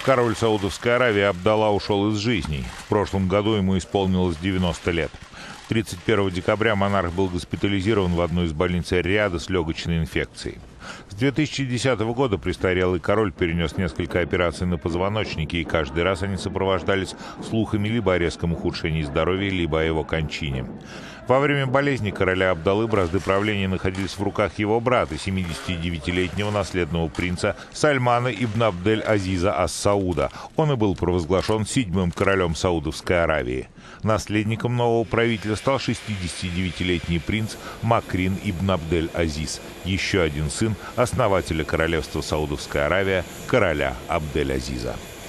Король Саудовской Аравии Абдалла ушел из жизни. В прошлом году ему исполнилось 90 лет. 31 декабря монарх был госпитализирован в одну из больниц Эр-Рияда с легочной инфекцией. С 2010 года престарелый король перенес несколько операций на позвоночнике, и каждый раз они сопровождались слухами либо о резком ухудшении здоровья, либо о его кончине. Во время болезни короля Абдаллы бразды правления находились в руках его брата, 79-летнего наследного принца Сальмана ибн Абдель-Азиза ас-Сауда. Он и был провозглашен седьмым королем Саудовской Аравии. Наследником нового правителя стал 69-летний принц Макрин ибн Абдель-Азиз, еще один сын основателя королевства Саудовская Аравия, короля Абдель-Азиза.